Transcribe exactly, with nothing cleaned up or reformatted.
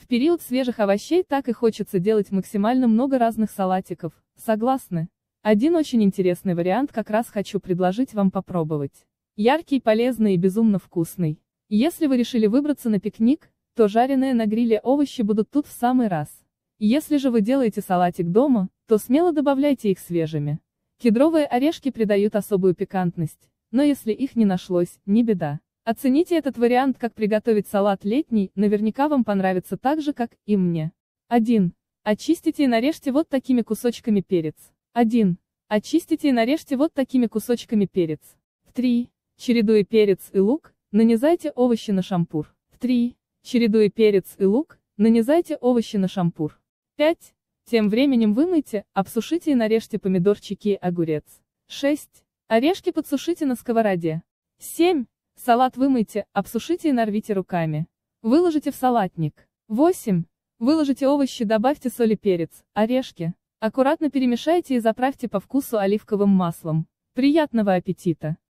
период свежих овощей так и хочется делать максимально много разных салатиков, согласны? Один очень интересный вариант как раз хочу предложить вам попробовать. Яркий, полезный и безумно вкусный. Если вы решили выбраться на пикник, то жареные на гриле овощи будут тут в самый раз. Если же вы делаете салатик дома, то смело добавляйте их свежими. Кедровые орешки придают особую пикантность, но если их не нашлось, не беда. Оцените этот вариант, как приготовить салат летний, наверняка вам понравится так же, как и мне. один. Очистите и нарежьте вот такими кусочками перец. один. Очистите и нарежьте вот такими кусочками перец. три. Чередуя перец и лук, нанизайте овощи на шампур. три. Чередуя перец и лук, нанизайте овощи на шампур. пять. Тем временем вымойте, обсушите и нарежьте помидорчики и огурец. шесть. Орешки подсушите на сковороде. семь. Салат вымойте, обсушите и нарвите руками. Выложите в салатник. восемь. Выложите овощи, добавьте соль и перец, орешки. Аккуратно перемешайте и заправьте по вкусу оливковым маслом. Приятного аппетита!